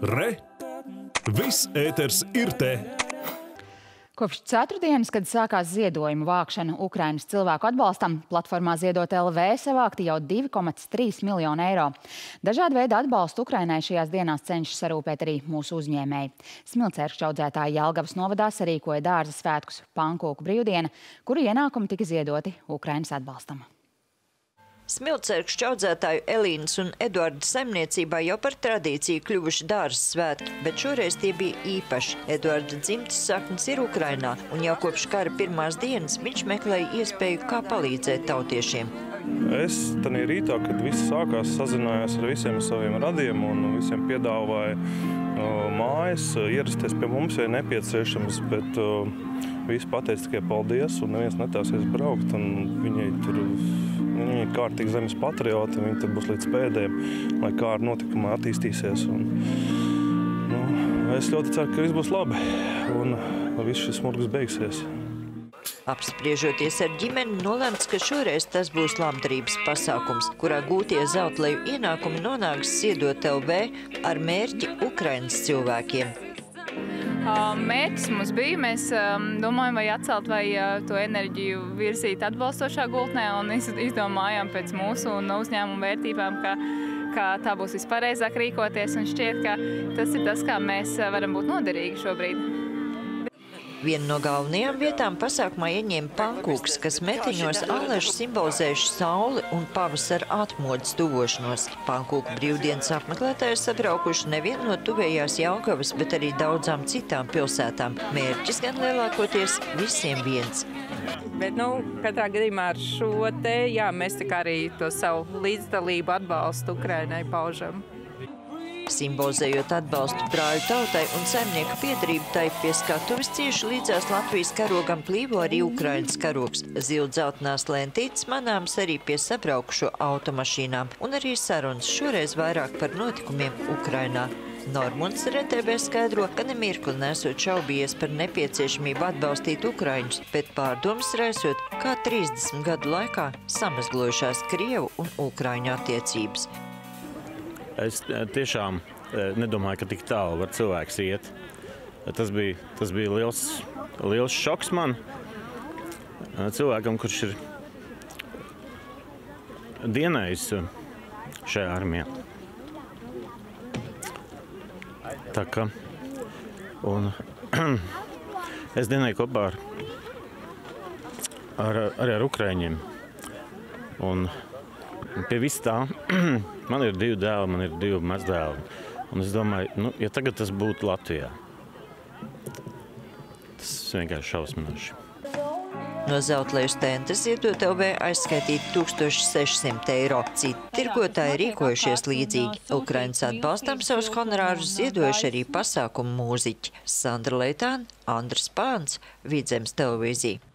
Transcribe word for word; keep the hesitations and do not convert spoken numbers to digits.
Re! Viss ēters ir te! Kopš ceturtdienas, kad sākās ziedojumu vākšana Ukrainas cilvēku atbalstam, platformā Ziedot L V savākti jau divi komats trīs miljoni eiro. Dažāda veida atbalstu Ukrainai šajās dienās cenšas sarūpēt arī mūsu uzņēmēji. Smilcērkšķu audzētāji Jelgavas novadā sarīkoja dārza svētkus pankūku brīvdiena, kuru ienākumi tika ziedoti Ukrainas atbalstam. Smilcērkšķu audzētāju Elīnas un Eduarda saimniecībā jau par tradīciju kļuvuši dārzas svētki, bet šoreiz tie bija īpaši. Eduarda dzimtas saknes ir Ukrainā, un jau kopš kara pirmās dienas viņš meklēja iespēju, kā palīdzēt tautiešiem. Es tanī rītā, kad viss sākās, sazinājās ar visiem saviem radiem un visiem piedāvāja uh, mājas, ierasties pie mums, ja nepieciešams, bet uh, visi pateica tikai paldies, un neviens netāsies braukt, un viņi tur, viņi ir kārtīgi zemes patrioti, viņi tur būs līdz pēdējiem, lai kā ar notikumā attīstīsies. Un, nu, es ļoti ceru, ka viss būs labi, un viss šis smurgs beigsies. Apspriežoties ar ģimeni, nolēmts, ka šoreiz tas būs labdarības pasākums, kurā gūtie zeltleju ienākumi nonāks Ziedot L V ar mērķi Ukrainas cilvēkiem. Mērķis mums bija, mēs domājam, vai atcelt vai to enerģiju virzīt atbalstošā gultnē, un izdomājām pēc mūsu un uzņēmumu vērtībām, ka, ka tā būs vispareizāk rīkoties, un šķiet, ka tas ir tas, kā mēs varam būt noderīgi šobrīd. Viena no galvenajām vietām pasākumā ieņēma pankūks, kas metiņos aleži simbolizējuši sauli un pavasara atmodas tuvošanos. Pankūku brīvdienas apmeklētāji sabraukuši nevien no tuvējās Jelgavas, bet arī daudzām citām pilsētām. Mērķis gan lielākoties visiem viens. Bet, nu, katrā gadījumā ar šo te, jā, mēs tā kā arī to savu līdzdalību atbalstu Ukrainai paužam. Simbolizējot atbalstu brāļu tautai un saimnieku piedarību tai pie skatuves cieši līdzās Latvijas karogam plīvo arī Ukrainas karogs. Zildzeltenās lentītes manāms arī pie sabraukušo automašīnām un arī sarunas šoreiz vairāk par notikumiem Ukrainā. Normunds R T B skaidro, ka nemirkli nesot šaubījies par nepieciešamību atbalstīt Ukraiņus, bet pārdomas raisot, kā trīsdesmit gadu laikā samazglojušās Krievu un Ukraiņu attiecības. Es tiešām nedomāju, ka tik tālu var cilvēks iet. Tas bija, tas bija liels, liels šoks man, cilvēkam, kurš ir dienējis šajā armijā. Tā kā, un es dienēju kopā ar, ar, arī ar Ukraiņiem. Un pie viss tā, man ir divi dēli, man ir divi mazdēli. Un es domāju, nu, ja tagad tas būtu Latvijā, tas vienkārši šausminoši. No zeltleju stenda Ziedot L V aizskaitīti tūkstoš sešsimt eiro. Citi tirgotāji rīkojušies līdzīgi. Ukrainas atbalstam savus honorārus ziedojuši arī pasākumu mūziķi. Sandra Leitāna, Andris Pāns, Vidzemes televīzija.